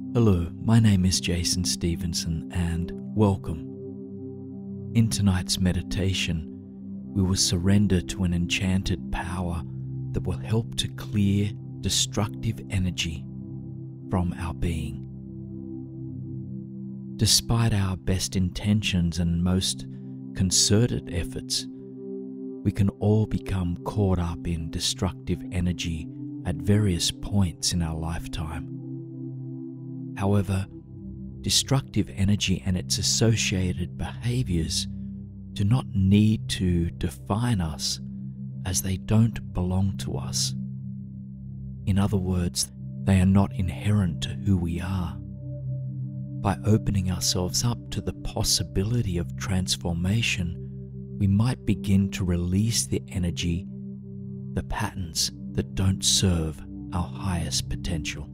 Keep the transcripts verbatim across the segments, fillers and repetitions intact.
Hello, my name is Jason Stevenson and welcome. In tonight's meditation, we will surrender to an enchanted power that will help to clear destructive energy from our being. Despite our best intentions and most concerted efforts, we can all become caught up in destructive energy at various points in our lifetime. However, destructive energy and its associated behaviors do not need to define us, as they don't belong to us. In other words, they are not inherent to who we are. By opening ourselves up to the possibility of transformation, we might begin to release the energy, the patterns that don't serve our highest potential.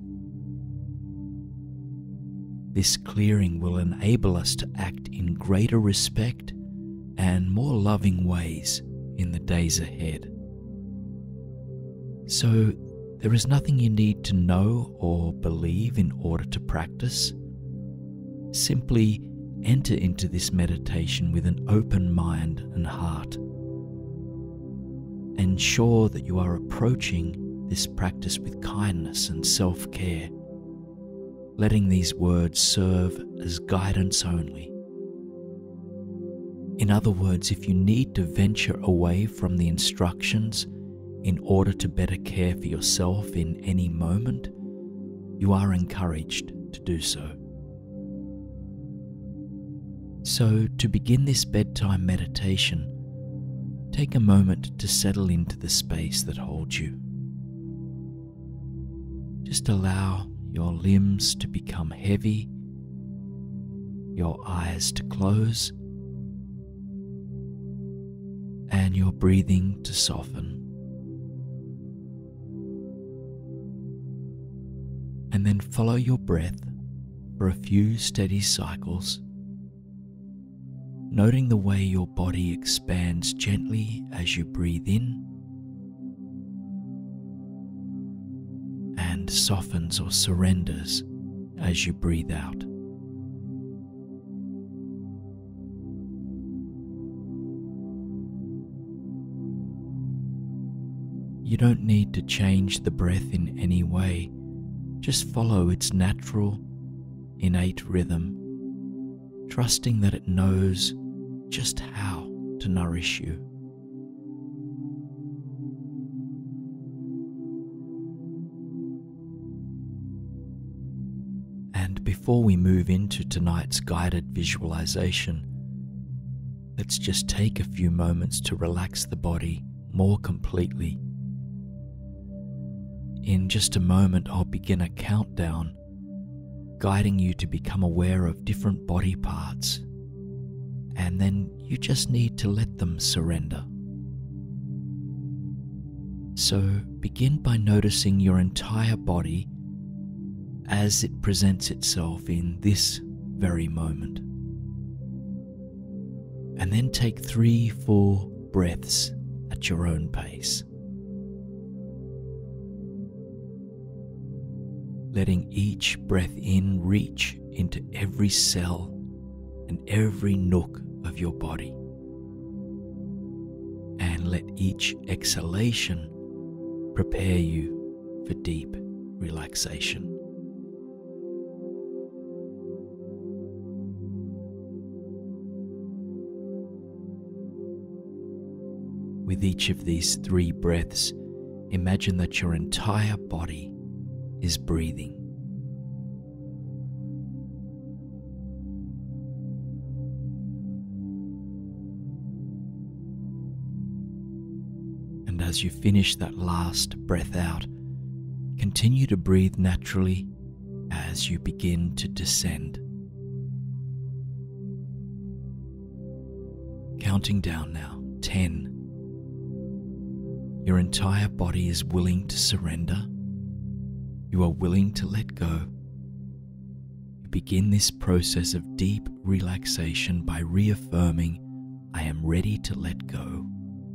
This clearing will enable us to act in greater respect and more loving ways in the days ahead. So, there is nothing you need to know or believe in order to practice. Simply enter into this meditation with an open mind and heart. Ensure that you are approaching this practice with kindness and self-care, letting these words serve as guidance only. In other words, if you need to venture away from the instructions in order to better care for yourself in any moment, you are encouraged to do so. So, to begin this bedtime meditation, take a moment to settle into the space that holds you. Just allow your limbs to become heavy, your eyes to close, and your breathing to soften. And then follow your breath for a few steady cycles, noting the way your body expands gently as you breathe in and softens or surrenders as you breathe out. You don't need to change the breath in any way. Just follow its natural, innate rhythm, trusting that it knows just how to nourish you. And before we move into tonight's guided visualization, let's just take a few moments to relax the body more completely. In just a moment, I'll begin a countdown, guiding you to become aware of different body parts, and then you just need to let them surrender. So begin by noticing your entire body as it presents itself in this very moment. And then take three full breaths at your own pace, letting each breath in reach into every cell and every nook of your body. And let each exhalation prepare you for deep relaxation. With each of these three breaths, imagine that your entire body is breathing. And as you finish that last breath out, continue to breathe naturally as you begin to descend. Counting down now, ten. Your entire body is willing to surrender. You are willing to let go. You begin this process of deep relaxation by reaffirming, I am ready to let go.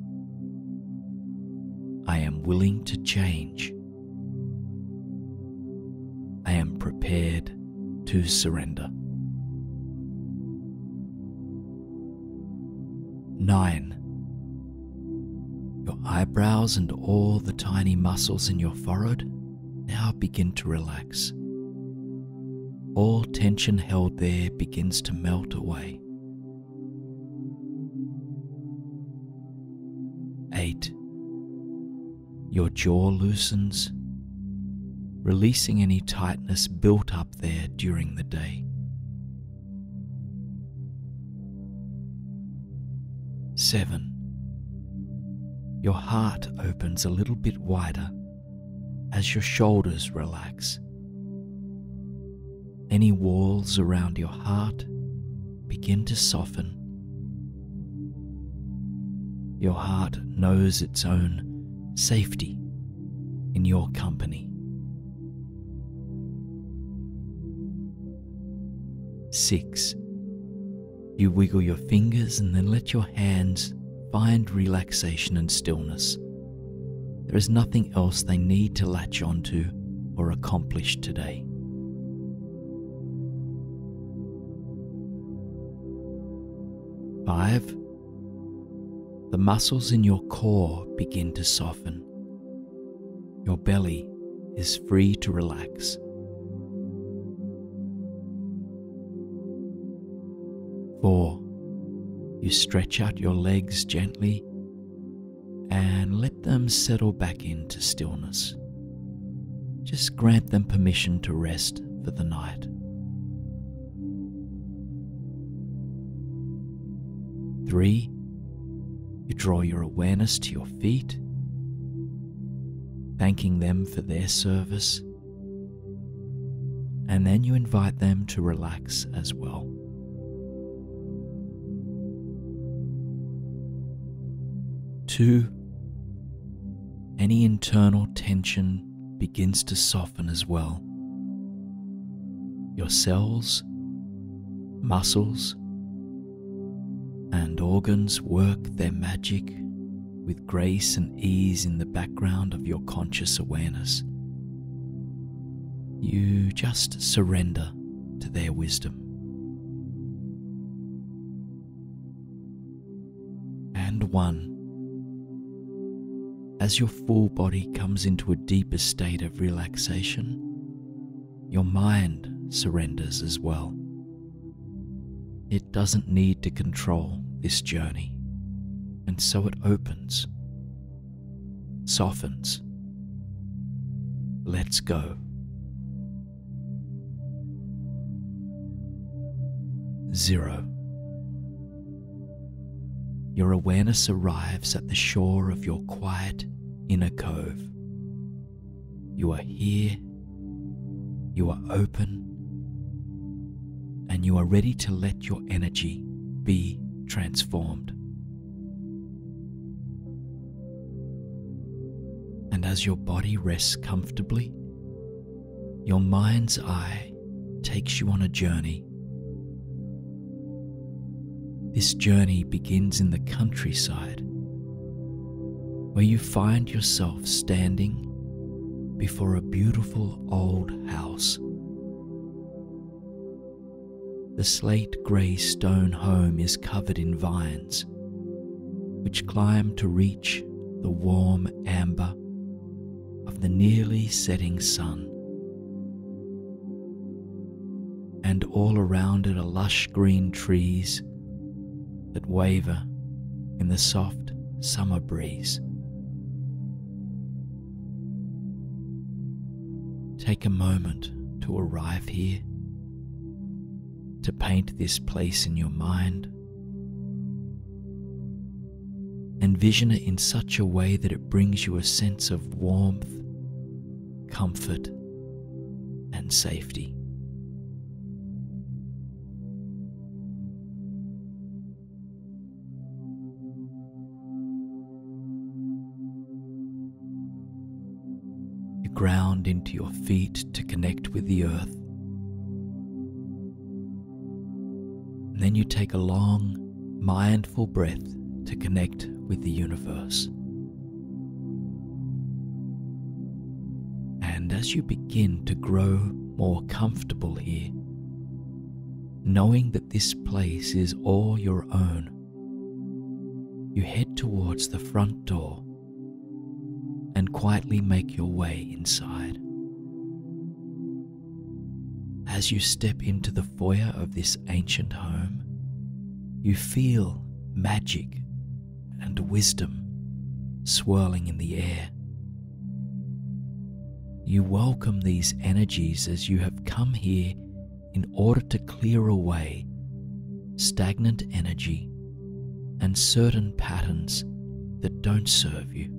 I am willing to change. I am prepared to surrender. Nine. Your eyebrows and all the tiny muscles in your forehead now begin to relax. All tension held there begins to melt away. Eight. Your jaw loosens, releasing any tightness built up there during the day. Seven. Your heart opens a little bit wider as your shoulders relax. Any walls around your heart begin to soften. Your heart knows its own safety in your company. Six. You wiggle your fingers and then let your hands find relaxation and stillness. There is nothing else they need to latch onto or accomplish today. Five. The muscles in your core begin to soften. Your belly is free to relax. Four. You stretch out your legs gently and let them settle back into stillness. Just grant them permission to rest for the night. Three. You draw your awareness to your feet, thanking them for their service, and then you invite them to relax as well. Two, any internal tension begins to soften as well. Your cells, muscles, and organs work their magic with grace and ease in the background of your conscious awareness. You just surrender to their wisdom. And one. As your full body comes into a deeper state of relaxation, your mind surrenders as well. It doesn't need to control this journey, and so it opens, softens, lets go. Zero. Your awareness arrives at the shore of your quiet inner cove. You are here, you are open, and you are ready to let your energy be transformed. And as your body rests comfortably, your mind's eye takes you on a journey. This journey begins in the countryside, where you find yourself standing before a beautiful old house. The slate grey stone home is covered in vines, which climb to reach the warm amber of the nearly setting sun. And all around it are lush green trees that waver in the soft summer breeze. Take a moment to arrive here, to paint this place in your mind. Envision it in such a way that it brings you a sense of warmth, comfort, and safety. You ground into your feet to connect with the earth. And then you take a long, mindful breath to connect with the universe. And as you begin to grow more comfortable here, knowing that this place is all your own, you head towards the front door and quietly make your way inside. As you step into the foyer of this ancient home, you feel magic and wisdom swirling in the air. You welcome these energies as you have come here in order to clear away stagnant energy and certain patterns that don't serve you.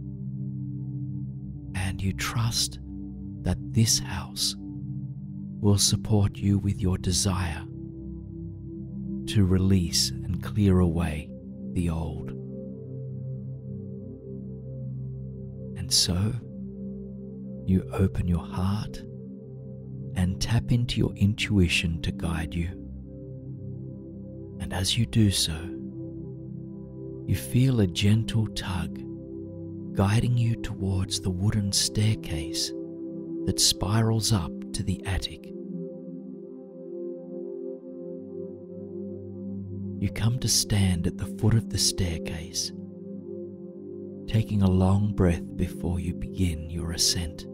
And you trust that this house will support you with your desire to release and clear away the old. And so, you open your heart and tap into your intuition to guide you. And as you do so, you feel a gentle tug guiding you towards the wooden staircase that spirals up to the attic. You come to stand at the foot of the staircase, taking a long breath before you begin your ascent.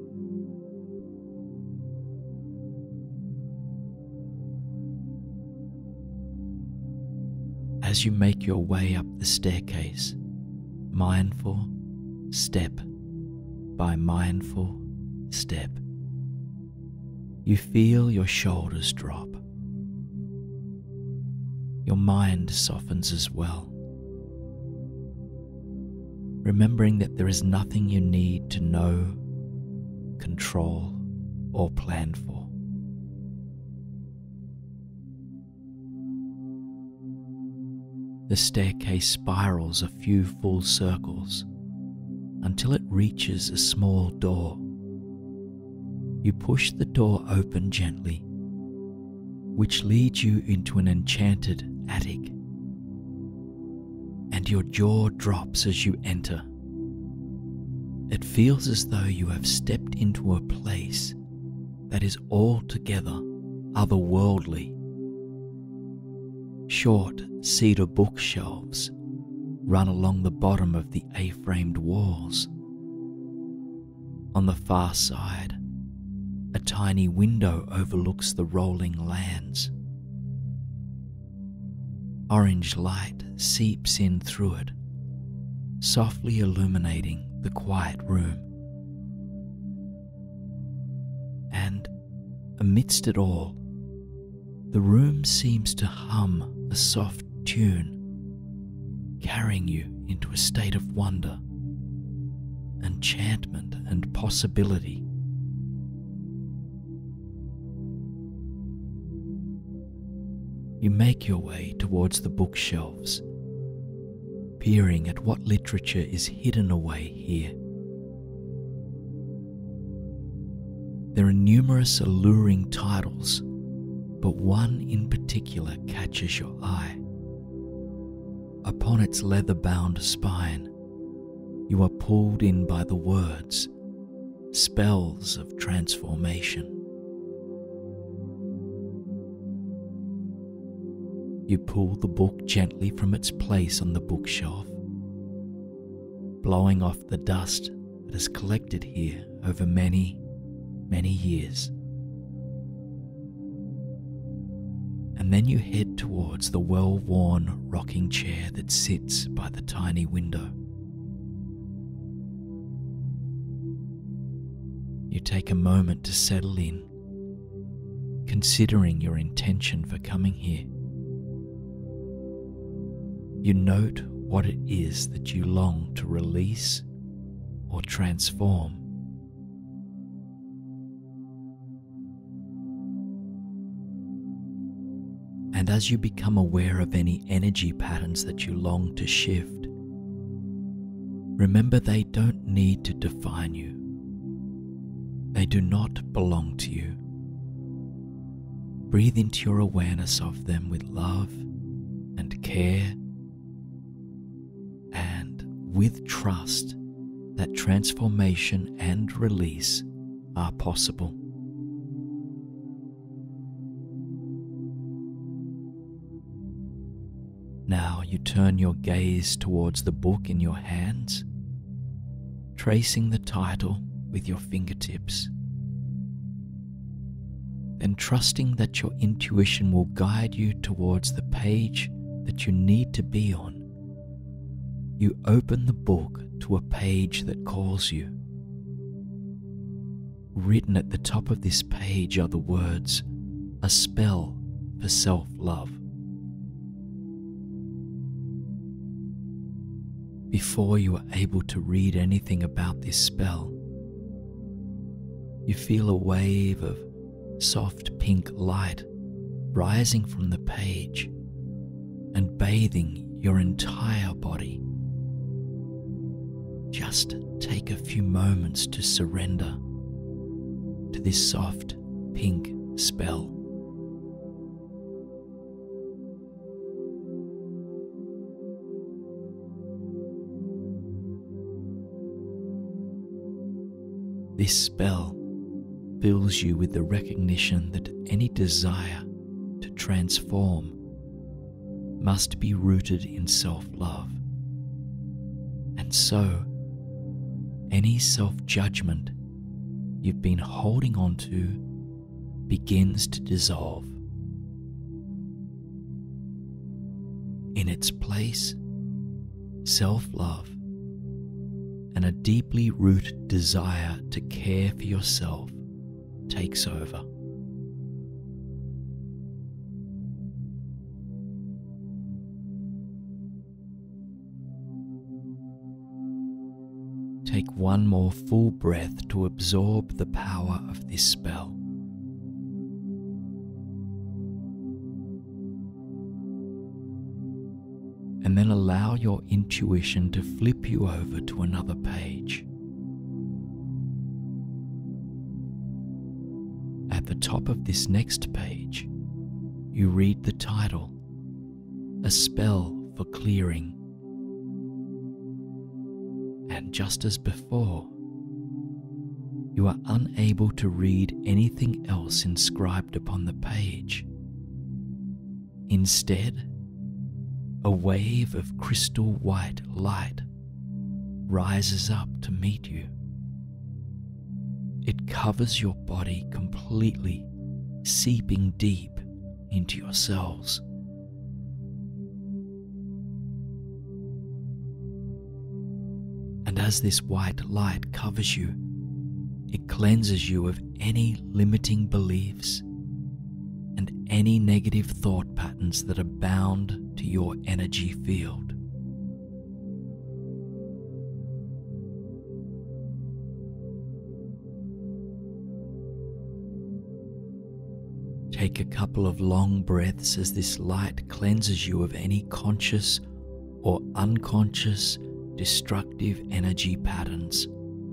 As you make your way up the staircase, mindful step by mindful step, you feel your shoulders drop. Your mind softens as well, remembering that there is nothing you need to know, control, or plan for. The staircase spirals a few full circles until it reaches a small door. You push the door open gently, which leads you into an enchanted attic, and your jaw drops as you enter. It feels as though you have stepped into a place that is altogether otherworldly. Short cedar bookshelves run along the bottom of the A-framed walls. On the far side, a tiny window overlooks the rolling lands. Orange light seeps in through it, softly illuminating the quiet room. And amidst it all, the room seems to hum a soft tune, carrying you into a state of wonder, enchantment, and possibility. You make your way towards the bookshelves, peering at what literature is hidden away here. There are numerous alluring titles, but one in particular catches your eye. Upon its leather-bound spine, you are pulled in by the words, "Spells of Transformation." You pull the book gently from its place on the bookshelf, blowing off the dust that has collected here over many, many years. And then you head towards the well-worn rocking chair that sits by the tiny window. You take a moment to settle in, considering your intention for coming here. You note what it is that you long to release or transform. And as you become aware of any energy patterns that you long to shift, remember they don't need to define you. They do not belong to you. Breathe into your awareness of them with love and care, and with trust that transformation and release are possible. you turn your gaze towards the book in your hands, tracing the title with your fingertips. Then trusting that your intuition will guide you towards the page that you need to be on, you open the book to a page that calls you. Written at the top of this page are the words, "A spell for self-love." Before you are able to read anything about this spell, you feel a wave of soft pink light rising from the page and bathing your entire body. Just take a few moments to surrender to this soft pink spell. This spell fills you with the recognition that any desire to transform must be rooted in self-love. And so, any self-judgment you've been holding on to begins to dissolve. In its place, self-love and a deeply rooted desire to care for yourself takes over. Take one more full breath to absorb the power of this spell. And then allow your intuition to flip you over to another page. At the top of this next page, you read the title, "A Spell for Clearing." And just as before, you are unable to read anything else inscribed upon the page. Instead, a wave of crystal white light rises up to meet you. It covers your body completely, seeping deep into your cells. And as this white light covers you, it cleanses you of any limiting beliefs and any negative thought patterns that are bound to your energy field. Take a couple of long breaths as this light cleanses you of any conscious or unconscious destructive energy patterns.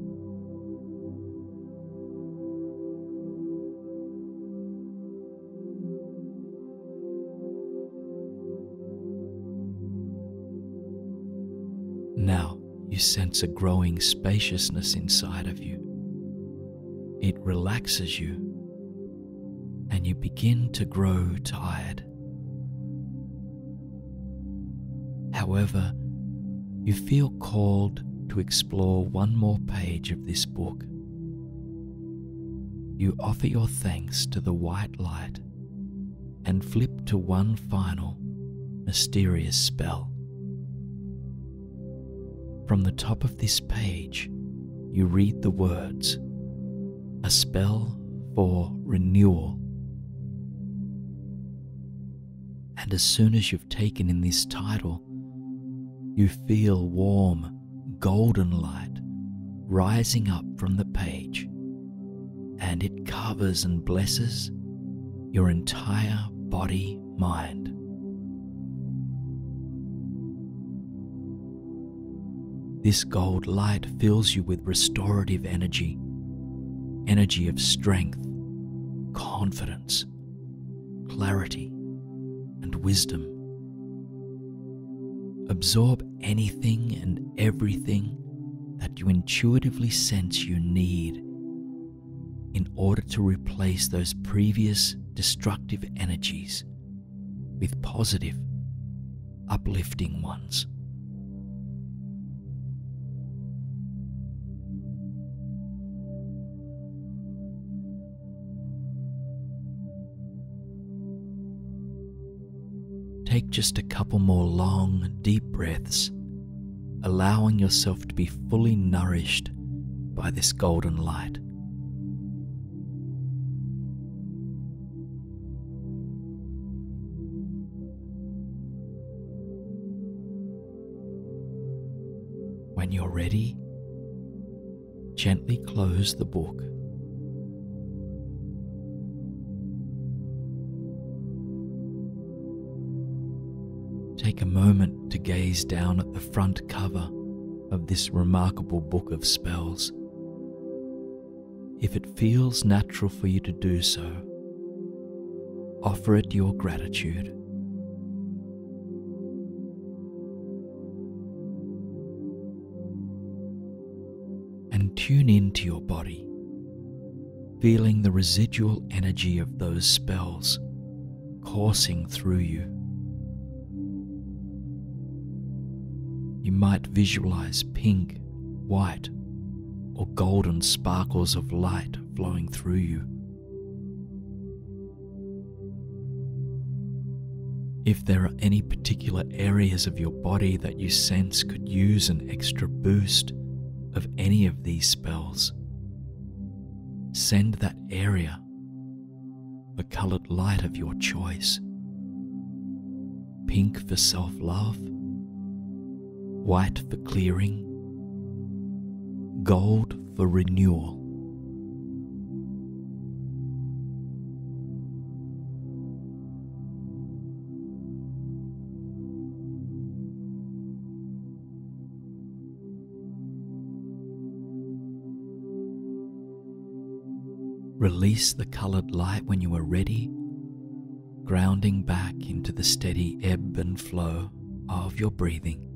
Now you sense a growing spaciousness inside of you. It relaxes you, and you begin to grow tired. However, you feel called to explore one more page of this book. You offer your thanks to the white light and flip to one final mysterious spell. From the top of this page, you read the words, "A spell for renewal." And as soon as you've taken in this title, you feel warm, golden light rising up from the page, and it covers and blesses your entire body, mind. This gold light fills you with restorative energy, energy of strength, confidence, clarity, and wisdom. Absorb anything and everything that you intuitively sense you need in order to replace those previous destructive energies with positive, uplifting ones. Take just a couple more long, deep breaths, allowing yourself to be fully nourished by this golden light. When you're ready, gently close the book. Take a moment to gaze down at the front cover of this remarkable book of spells. If it feels natural for you to do so, offer it your gratitude. And tune into your body, feeling the residual energy of those spells coursing through you. You might visualize pink, white, or golden sparkles of light flowing through you. If there are any particular areas of your body that you sense could use an extra boost of any of these spells, send that area the colored light of your choice. Pink for self-love, white for clearing, gold for renewal. Release the colored light when you are ready, grounding back into the steady ebb and flow of your breathing.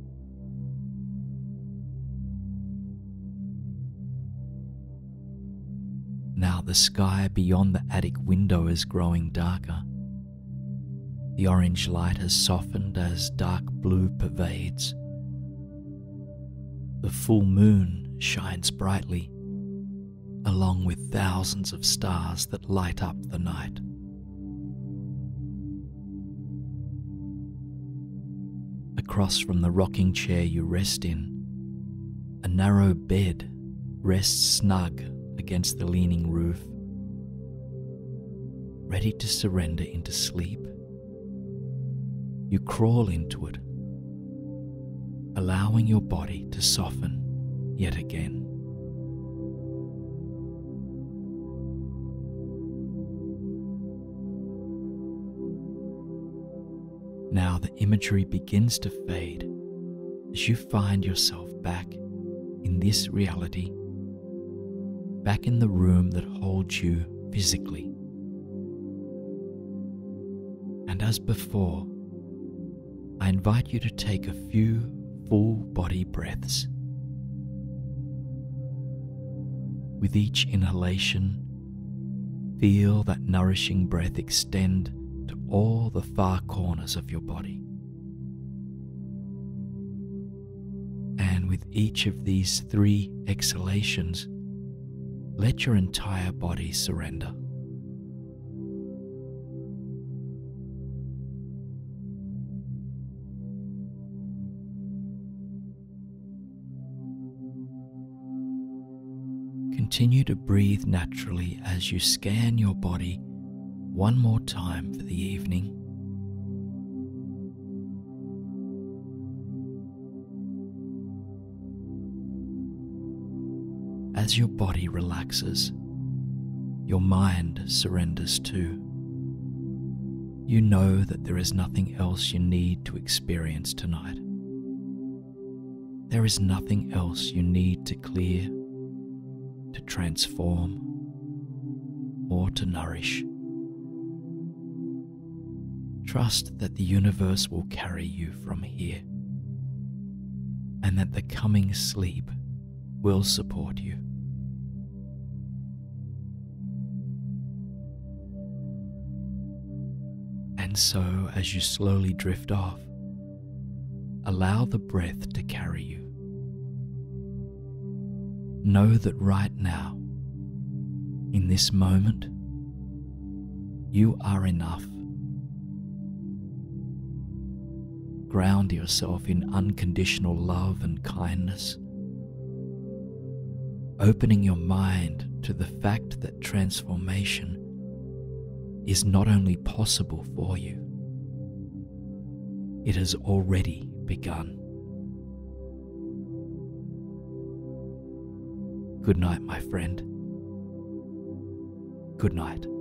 Now the sky beyond the attic window is growing darker. The orange light has softened as dark blue pervades. The full moon shines brightly, along with thousands of stars that light up the night. Across from the rocking chair you rest in, a narrow bed rests snug against the leaning roof, ready to surrender into sleep. You crawl into it, allowing your body to soften yet again. Now the imagery begins to fade as you find yourself back in this reality, back in the room that holds you physically. And as before, I invite you to take a few full body breaths. With each inhalation, feel that nourishing breath extend to all the far corners of your body. And with each of these three exhalations, let your entire body surrender. Continue to breathe naturally as you scan your body one more time for the evening. As your body relaxes, your mind surrenders too. You know that there is nothing else you need to experience tonight. There is nothing else you need to clear, to transform, or to nourish. Trust that the universe will carry you from here, and that the coming sleep will support you. And so, as you slowly drift off, allow the breath to carry you. Know that right now, in this moment, you are enough. Ground yourself in unconditional love and kindness, opening your mind to the fact that transformation is not only possible for you, it has already begun. Good night, my friend. Good night.